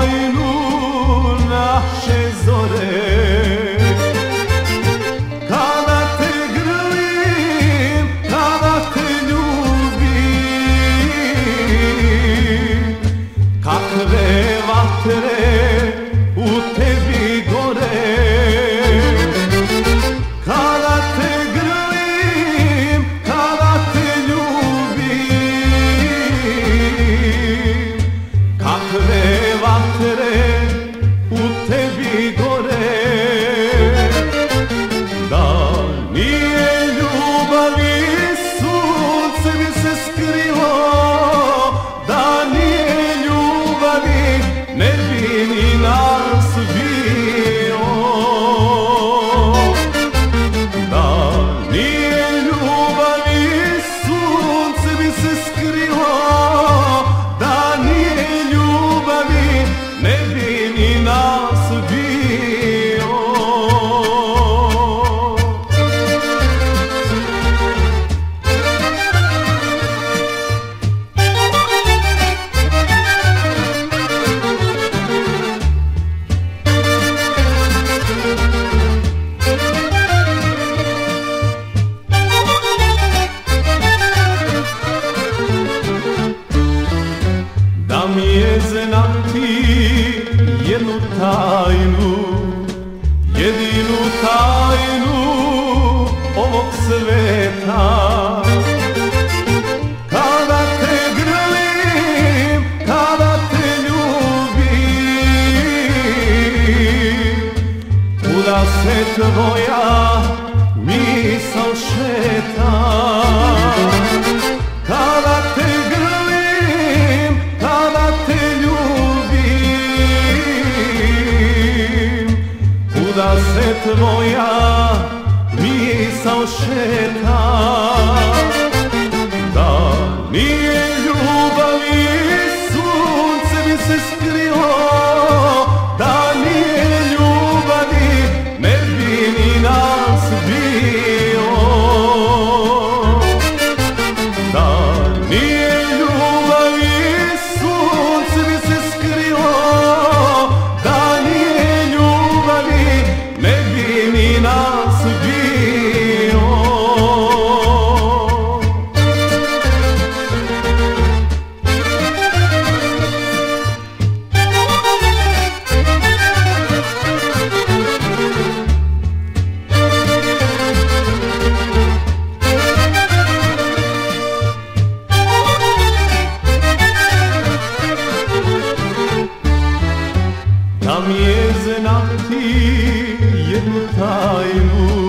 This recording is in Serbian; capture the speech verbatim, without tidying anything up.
tajnu naše zore. Kada te grlim, kada te ljubim, kakve vatre u tebi gore. Kada te grlim, kada te ljubim, kakve vatre u tebi gore. Da nije ljubavi, sunce bi se skrilo. Da nije ljubavi, ne bi ni nas bilo. Da nije ljubavi, sunce bi se skrilo. Da nije ljubavi, ne bi ni nas bilo. Da mi je znati jednu tajnu, jedinu tajnu ovog sveta. Kada te grlim, kada te ljubim, kuda se tvoja misao šeta. Kada te grlim, kada te ljubim, kuda se tvoja misao šeta. Da nije ljubavi, sunce bi se skrilo. Da nije ljubavi, ne bi ni nas bilo. Da nije ljubavi, sunce bi se skrilo. Da nije ljubavi, ne bi ni nas bilo. Da mi je znati jednu tajnu,